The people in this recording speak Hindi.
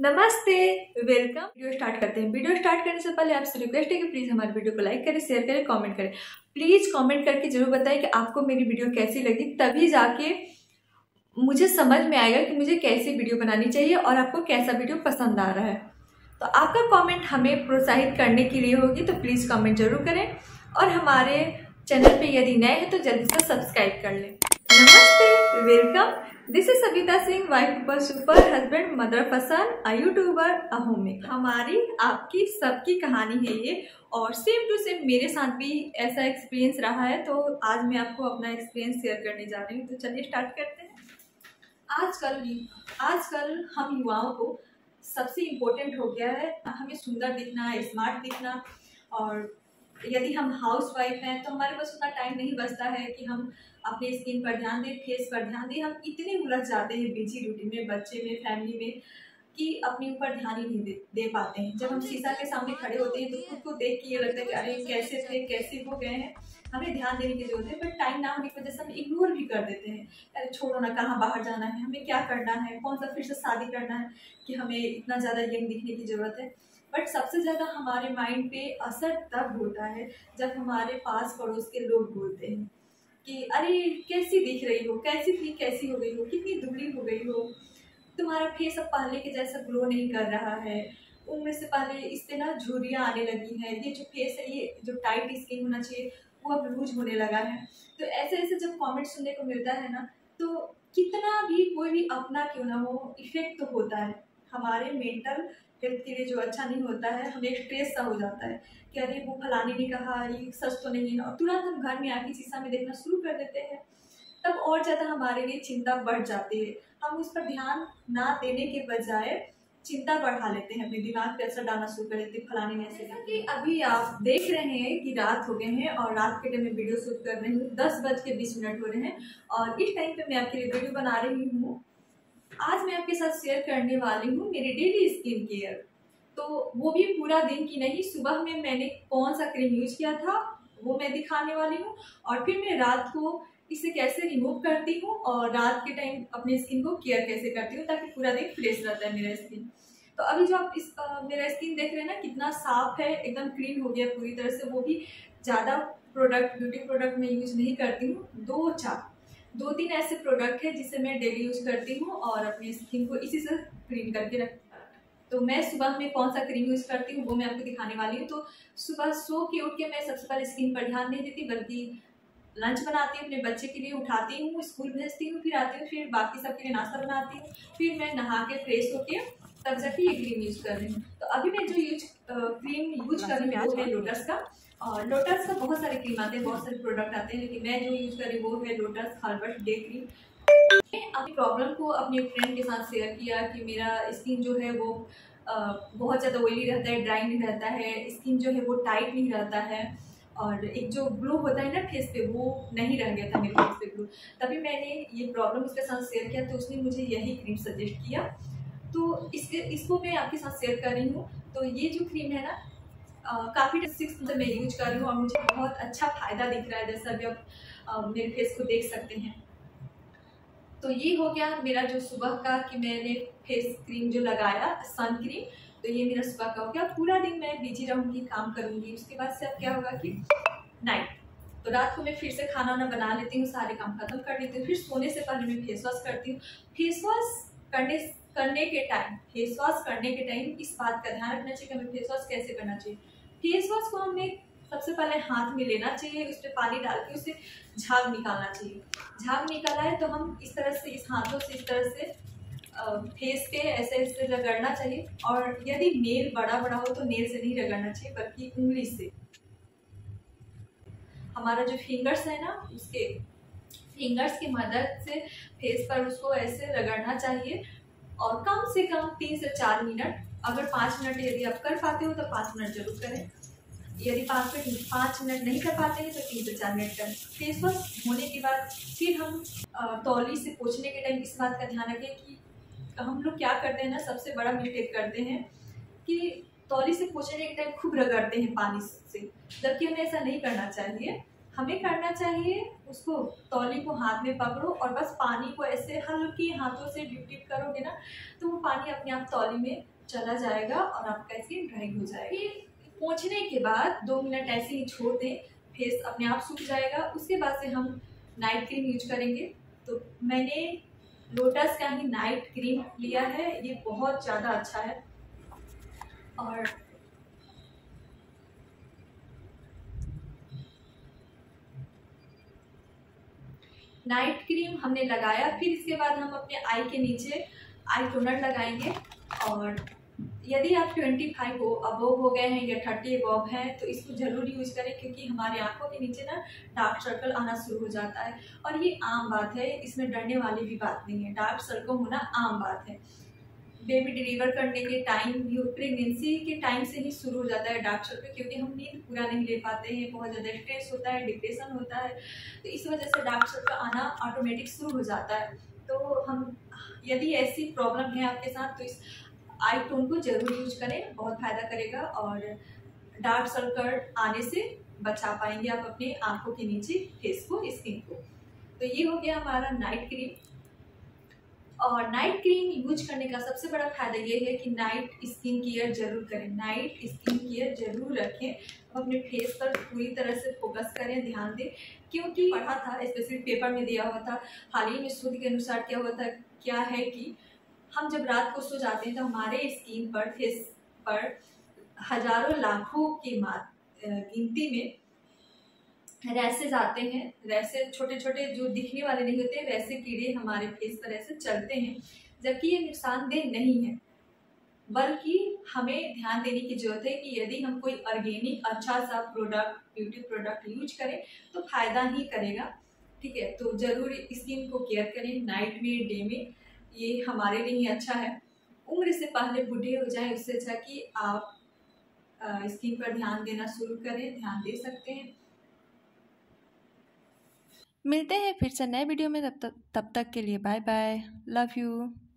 नमस्ते, वेलकम। वीडियो स्टार्ट करते हैं। वीडियो स्टार्ट करने से पहले आपसे रिक्वेस्ट है कि प्लीज़ हमारे वीडियो को लाइक करें, शेयर करें, कमेंट करें। प्लीज़ कमेंट करके जरूर बताएं कि आपको मेरी वीडियो कैसी लगी, तभी जाके मुझे समझ में आएगा कि मुझे कैसी वीडियो बनानी चाहिए और आपको कैसा वीडियो पसंद आ रहा है। तो आपका कमेंट हमें प्रोत्साहित करने के लिए होगी, तो प्लीज़ कमेंट जरूर करें और हमारे चैनल पे यदि नए हैं तो जल्दी से सब्सक्राइब कर लें। नमस्ते, welcome. This is Savita Singh, wife super husband mother पसंद, अ यूट्यूबर, अ होममेकर। हमारी आपकी सबकी कहानी है ये, और सेम टू सेम मेरे साथ भी ऐसा एक्सपीरियंस रहा है। तो आज मैं आपको अपना एक्सपीरियंस शेयर करने जा रही हूँ। तो चलिए स्टार्ट करते हैं। आजकल हम युवाओं को सबसे इम्पोर्टेंट हो गया है हमें सुंदर दिखना, स्मार्ट दिखना। और यदि हम हाउस वाइफ हैं तो हमारे पास उतना टाइम नहीं बचता है कि हम अपने स्किन पर ध्यान दें, फेस पर ध्यान दें। हम इतने उलझ जाते हैं बिजी रूटीन में, बच्चे में, फैमिली में, कि अपने ऊपर ध्यान ही नहीं दे पाते हैं। जब हम शीशा के सामने खड़े होते हैं तो खुद को देख के ये लगता है कि अरे कैसे थे, कैसे हो गए हैं। हमें ध्यान देने की जरूरत है, पर टाइम ना होने की वजह से हम इग्नोर भी कर देते हैं। अरे छोड़ो ना, कहाँ बाहर जाना है, हमें क्या करना है, कौन सा फिर से शादी करना है कि हमें इतना ज़्यादा यंग दिखने की ज़रूरत है। बट सबसे ज़्यादा हमारे माइंड पे असर तब होता है जब हमारे पास पड़ोस के लोग बोलते हैं कि अरे कैसी दिख रही हो, कैसी थी, कैसी हो गई हो, कितनी दुबली हो गई हो, तुम्हारा फेस अब पहले के जैसा ग्लो नहीं कर रहा है, उम्र से पहले इस पे ना झुर्रियाँ आने लगी है, ये जो फेस है, ये जो टाइट स्किन होना चाहिए वो अब लूज होने लगा है। तो ऐसे ऐसे जब कमेंट सुनने को मिलता है ना, तो कितना भी कोई भी अपना क्यों ना हो, इफेक्ट तो होता है हमारे मेंटल हेल्थ के लिए। जो अच्छा नहीं होता है, हमें स्ट्रेस सा हो जाता है कि अरे वो फलाने ने कहा ये सच तो नहीं है, और तुरंत हम घर में आके शीशा में देखना शुरू कर देते हैं। तब और ज़्यादा हमारे लिए चिंता बढ़ जाती है। हम उस पर ध्यान ना देने के बजाय चिंता बढ़ा लेते हैं, अपने दिमाग पे असर डालना शुरू कर देते हैं, फलाने ने ऐसे कहा। कि अभी आप देख रहे हैं कि रात हो गए हैं और रात के टाइम में वीडियो शूट कर रही हूँ। 10:20 हो रहे हैं और इस टाइम पे मैं आपके लिए वीडियो बना रही हूँ। आज मैं आपके साथ शेयर करने वाली हूँ मेरी डेली स्किन केयर। तो वो भी पूरा दिन की नहीं, सुबह में मैंने कौन सा क्रीम यूज किया था वो मैं दिखाने वाली हूँ, और फिर मैं रात को इसे कैसे रिमूव करती हूँ और रात के टाइम अपने स्किन को केयर कैसे करती हूँ ताकि पूरा दिन फ्रेश रहता है मेरा स्किन। तो अभी जो आप मेरा स्किन देख रहे हैं ना, कितना साफ है, एकदम क्लीन हो गया पूरी तरह से। वो भी ज़्यादा ब्यूटी प्रोडक्ट मैं यूज नहीं करती हूँ। दो तीन ऐसे प्रोडक्ट है जिसे मैं डेली यूज करती हूँ और अपनी स्किन को इसी से क्लीन करके रखती हूँ। तो मैं सुबह में कौन सा क्रीम यूज करती हूँ वो मैं आपको दिखाने वाली हूँ। तो सुबह सो के उठ के मैं सबसे पहले स्किन पर ध्यान नहीं देती, बल्कि लंच बनाती हूँ, अपने बच्चे के लिए उठाती हूँ, स्कूल भेजती हूँ, फिर आती हूँ, फिर बाकी सबके लिए नाश्ता बनाती हूँ, फिर मैं नहा के फ्रेश होके तब जाके ये क्रीम यूज कर रही हूँ। तो अभी मैं जो क्रीम यूज कर रही हूँ वो है लोटस का। और लोटस का बहुत सारे क्रीम आते हैं, बहुत सारे प्रोडक्ट आते हैं, लेकिन मैं जो यूज कर रही हूँ वो है लोटस हर्बल डे क्रीम। अपनी प्रॉब्लम को अपने फ्रेंड के साथ शेयर किया कि मेरा स्किन जो है वो बहुत ज़्यादा ऑयली रहता है, ड्राई नहीं रहता है, स्किन जो है वो टाइट नहीं रहता है, और एक जो ग्लो होता है ना फेस पे वो नहीं रह गया था मेरे फेस पे ग्लो। तभी मैंने ये प्रॉब्लम उसके साथ शेयर किया, तो उसने मुझे यही क्रीम सजेस्ट किया। तो इसको मैं आपके साथ शेयर कर रही हूँ। तो ये जो क्रीम है ना, काफ़ी 6 मंथ मैं यूज कर रही हूँ और मुझे बहुत अच्छा फ़ायदा दिख रहा है, जैसा अभी आप मेरे फेस को देख सकते हैं। तो ये हो गया मेरा जो सुबह का कि मैंने फेस क्रीम जो लगाया, सन क्रीम। तो ये मेरा सुबह का हो गया। पूरा दिन मैं बिजी रहूँगी, काम करूँगी। उसके बाद से अब क्या होगा कि नाइट, तो रात को मैं फिर से खाना वाना बना लेती हूँ, सारे काम खत्म कर लेती हूँ, फिर सोने से पहले मैं फेस वॉश करती हूँ। फेस वॉश करने के टाइम इस बात का ध्यान रखना चाहिए कि हमें फेस वॉश कैसे करना चाहिए। फेस वॉश को हमें सबसे पहले हाथ में लेना चाहिए, उस पर पानी डाल के उसे झाग निकालना चाहिए। झाग निकाला है तो हम इस तरह से, इस हाथों से इस तरह से फेस पे ऐसे ऐसे रगड़ना चाहिए। और यदि नेल बड़ा हो तो नेल से नहीं रगड़ना चाहिए, बल्कि उंगली से। हमारा जो फिंगर्स है ना, उसके फिंगर्स की मदद से फेस पर उसको ऐसे रगड़ना चाहिए। और कम से कम 3 से 4 मिनट, अगर 5 मिनट यदि आप कर पाते हो तो 5 मिनट जरूर करें। यदि 5 मिनट नहीं कर पाते हैं तो 3 से 4 मिनट करें। फेस वॉश होने के बाद फिर हम तौली से पोंछने के टाइम इस बात का ध्यान रखें कि हम लोग क्या करते हैं ना, सबसे बड़ा मिस्टेक करते हैं कि तौली से पोंछने के टाइम खूब रगड़ते हैं पानी से, जबकि हमें ऐसा नहीं करना चाहिए। हमें करना चाहिए उसको, तौली को हाथ में पकड़ो और बस पानी को ऐसे हल्के हाथों से डिप डिप करोगे ना, तो वो पानी अपने आप तौली में चला जाएगा और आपका स्किन ड्राई हो जाएगी। पोंछने के बाद 2 मिनट ऐसे ही छोड़ दें, फेस अपने आप सूख जाएगा। उसके बाद से हम नाइट क्रीम यूज करेंगे। तो मैंने लोटस का ही नाइट क्रीम लिया है, ये बहुत ज़्यादा अच्छा है। और नाइट क्रीम हमने लगाया, फिर इसके बाद हम अपने आई के नीचे आई टोनर लगाएंगे। और यदि आप 25 को अबव हो गए हैं या 30 अबव हैं तो इसको जरूर यूज करें, क्योंकि हमारे आंखों के नीचे ना डार्क सर्कल आना शुरू हो जाता है। और ये आम बात है, इसमें डरने वाली भी बात नहीं है, डार्क सर्कल होना आम बात है। बेबी डिलीवर करने के टाइम, प्रेगनेंसी के टाइम से ही शुरू हो जाता है डार्क सर्कल, क्योंकि हम नींद पूरा नहीं ले पाते हैं, बहुत ज़्यादा स्ट्रेस होता है, डिप्रेशन होता है, तो इस वजह से डार्क सर्कल आना ऑटोमेटिक शुरू हो जाता है। तो हम, यदि ऐसी प्रॉब्लम है आपके साथ, तो इस आई टोन को जरूर यूज करें, बहुत फायदा करेगा और डार्क सर्कल आने से बचा पाएंगे आप अपने आंखों के नीचे फेस को, स्किन को। तो ये हो गया हमारा नाइट क्रीम। और नाइट क्रीम यूज करने का सबसे बड़ा फायदा ये है कि नाइट स्किन केयर जरूर करें, नाइट स्किन केयर जरूर रखें, अपने फेस पर पूरी तरह से फोकस करें, ध्यान दें। क्योंकि पढ़ा था, स्पेशली पेपर में दिया हुआ था, हाल ही में शोध के अनुसार क्या है कि हम जब रात को सो जाते हैं तो हमारे स्किन पर, फेस पर हजारों लाखों की गिनती में रैसेज आते हैं। रैसेज छोटे छोटे जो दिखने वाले नहीं होते, वैसे कीड़े हमारे फेस पर ऐसे चलते हैं, जबकि ये नुकसानदेह नहीं है। बल्कि हमें ध्यान देने की जरूरत है कि यदि हम कोई ऑर्गेनिक अच्छा सा प्रोडक्ट, ब्यूटी प्रोडक्ट यूज करें तो फायदा ही करेगा। ठीक है, तो जरूर स्किन को केयर करें नाइट में, डे में, ये हमारे लिए ही अच्छा है। उम्र से पहले बूढ़े हो जाए, उससे अच्छा कि आप स्किन पर ध्यान देना शुरू करें, ध्यान दे सकते हैं। मिलते हैं फिर से नए वीडियो में, तब तक के लिए बाय बाय, लव यू।